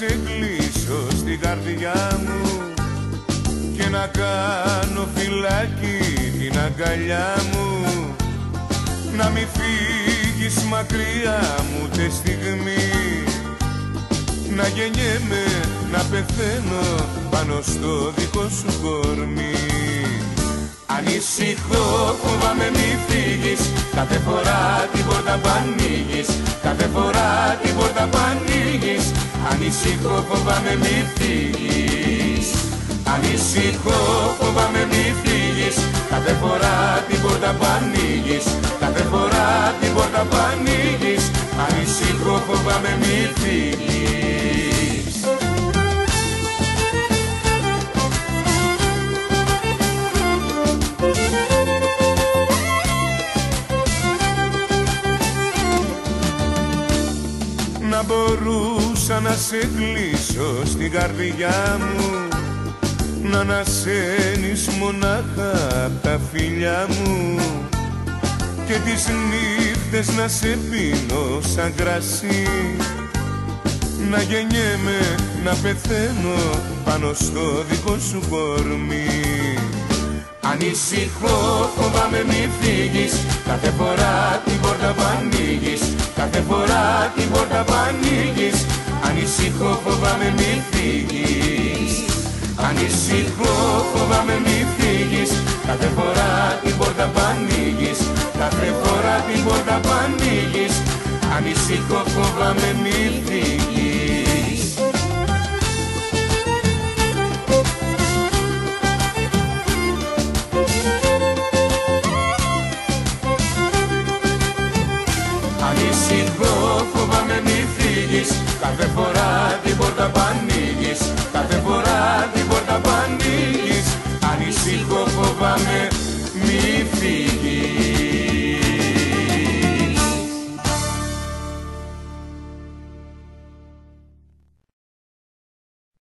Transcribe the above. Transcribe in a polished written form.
σε κλείσω στην καρδιά μου και να κάνω φυλάκι την αγκαλιά μου, να μη φύγεις μακριά μου τε στιγμή, να γεννιέμαι, να πεθαίνω πάνω στο δικό σου κορμί. Ανησυχώ, φοβάμαι μη φύγεις, κάθε φορά την πόρτα που ανοίγεις, κάθε φορά την πόρτα που ανοίγεις. Ανησυχώ, φοβάμαι μη φύγεις, ανησυχώ, φοβάμαι μη φύγεις, κάθε φορά την πόρτα που ανοίγεις, κάθε φορά την πόρτα που ανοίγεις. Ανησυχώ, φοβάμαι μη φύγεις. Να μπορούσα να σε κλείσω στην καρδιά μου, να ανασένεις μονάχα απ' τα φιλιά μου και τις νύχτες να σε πίνω σαν κρασί, να γεννιέμαι, να πεθαίνω πάνω στο δικό σου κορμί. Ανησυχώ, φοβάμαι μη φύγεις, κάθε φορά την πόρτα που ανοίγεις, κάθε φορά την πόρτα που ανοίγεις. Ανησυχώ, φοβάμαι μη φύγεις, ανησυχώ, φοβάμαι μη φύγεις, κάθε φορά την πόρτα που ανοίγεις, κάθε φορά την πόρτα που ανοίγεις. Ανησυχώ, φοβάμαι μη φύγεις. Ανησυχώ, φοβάμαι μη φύγεις, κάθε φορά την πόρτα που ανοίγεις, κάθε φορά την πόρτα που ανοίγεις. Ανησυχώ, φοβάμαι